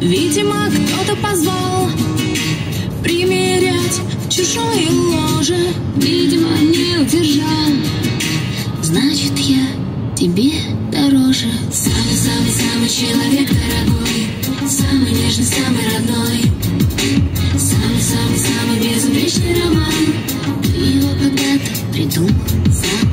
Видимо, кто-то позвал примерять чужое ложе. Видимо, не удержал. Значит, я тебе дороже. Самый-самый-самый человек дорогой, самый нежный, самый родной, самый-самый-самый безупречный роман. Ты его когда-то придумал сам.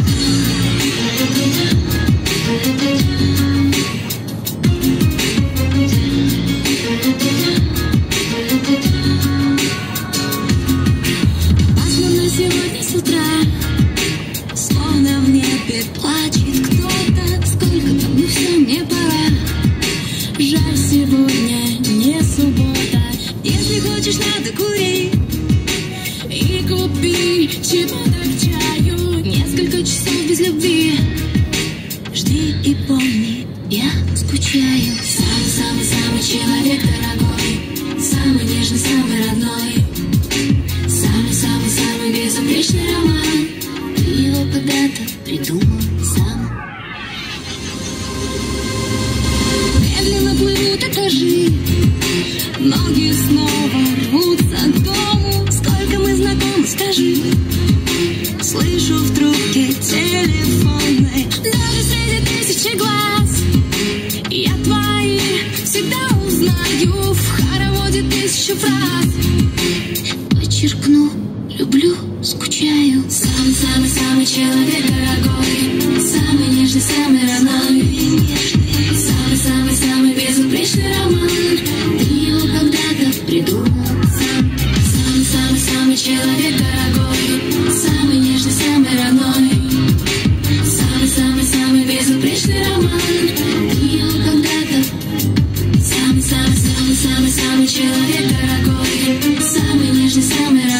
Пасмурно сегодня с утра, словно в небе плачет кто-то. Сколько-то, ну все, мне пора. Жаль, сегодня не суббота. Если хочешь, надо кури и купи чего-то к чаю. Несколько часов без любви. Жди и помни, я скучаю. Самый-самый-самый человек дорогой, самый нежный, самый родной, самый-самый-самый безупречный роман. Ты его когда-то придумал сам. Медленно плывут этажи, ноги снова рвутся к дому. Сколько мы знакомы, скажи. Слышу в трубке телефонной, даже среди тысячи глаз я твои всегда узнаю. В хороводе тысячу фраз подчеркну: люблю, скучаю. Самый-самый-самый человек дорогой, самый нежный, самый родной, самый-самый-самый безупречный роман. Ты его когда-то придумал сам. Самый-самый-самый человек дорогой, самый нежный, самый родной, самый-самый-самый безупречный роман. Ты его когда-то. Самый-самый-самый-самый-самый человек дорогой, самый нежный, самый родной.